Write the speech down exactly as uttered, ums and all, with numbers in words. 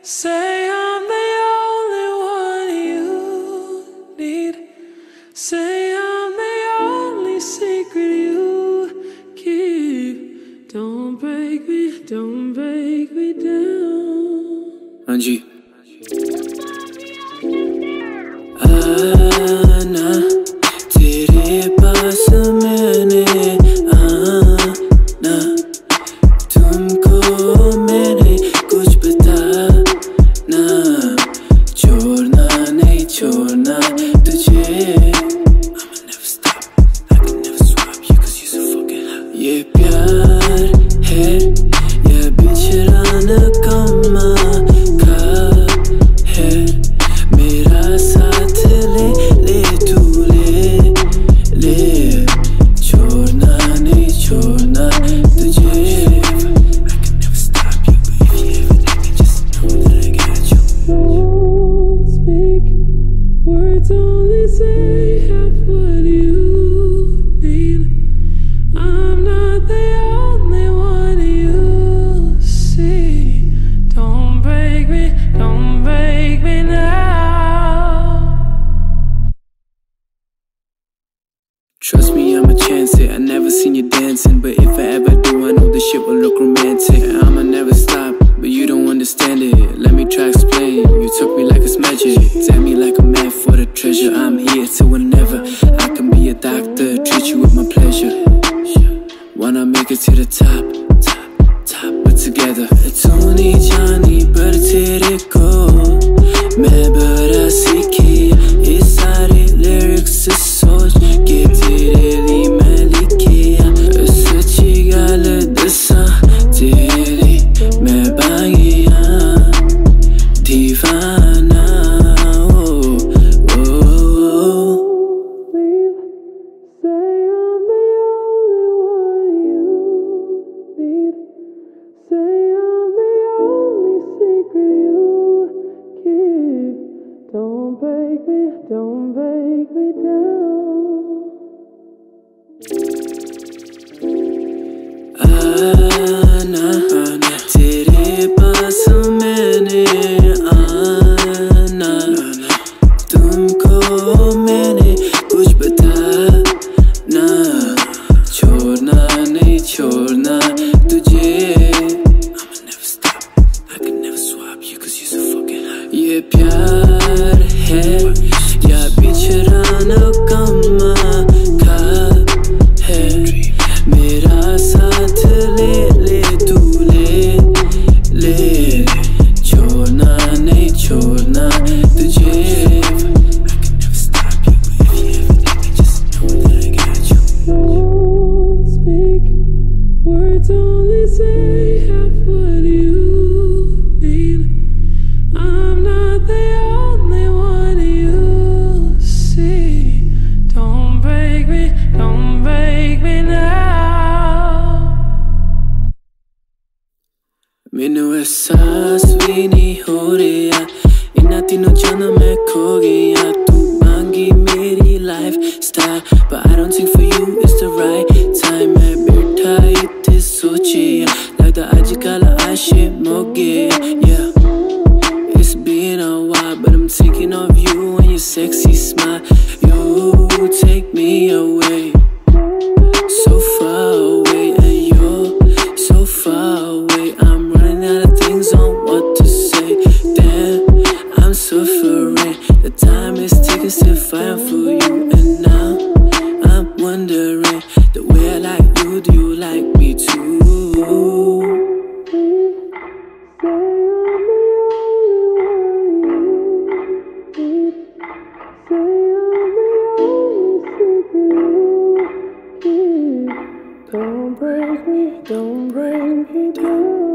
Say I'm the only one you need. Say I'm the only secret you keep. Don't break me, don't break me down. Anji. आना तेरे पास मैंने आना, तुमको मैंने कुछ बताना, छोड़ना नहीं छोड़ना तुझे। I'ma never stop, I can never swap you cause you're so fucking hot. ये प्यार है या बिछड़ाना कमा का है, मेरा साथ ले ले तू ले ले, छोड़ना नहीं छोड़ना तुझे। I can never stop you, but if you ever leave me, just know that I got you. Don't speak, words only say half what you mean. I'm not the only one you see. Don't break me, don't break me now. Trust me, I'ma chance it. I never seen you dancing, but if I ever do, I know this shit will look romantic. I'ma never stop, but you don't understand it. Let me try explain. You took me like it's magic, tell me like a man for the treasure. I'm here till whenever. I can be a doctor, treat you with my pleasure. Wanna make it to the top, top, top, but together. तू नहीं जानी पर तेरे को मैं बड़ा सीखी, ये सारे lyrics सोच के तेरे लिए मैं लिखिया। सच्ची गल दसा तेरी मैं बागिया दीवाना। ओ ओ ओ Say I'm the only one you need. Say I'm the only secret you keep. Don't break me, don't break me down. आना आना तेरे पास मैंने आना, तुमको मैंने कुछ बताना, छोड़ना नहीं छोड़ना तुझे। I'ma never stop, I can never swap you cause you're so fucking hot. ये प्यार है या बिछड़ाना कमा का है, मेरा साथ ले ले तू ले ले, छोड़ना नहीं छोड़ना तुझे। I can never stop you, but if you ever leave me, just know that I got you. Don't speak, words only say half what you mean. I'm not the only one you see. Don't break me, don't break me now. मैनू एहसास भी नहीं हो रहा, इन्ना तीनों जाना मैं खो गया। तू मांगी मेरी life style, but I don't think for you it's the right time. मैं बैठा इत्थे सोचिया, लगदा अजकल आशिक मुक गया। Yeah, it's been a while, but I'm thinking of you and your sexy smile. You take me away, so far away, and you're so far away. I'm running out of things on what to say. Damn, I'm suffering. The time is ticking, still fighting for you. And now I'm wondering, the way I like you, do you like me too? Don't break me, don't break me down.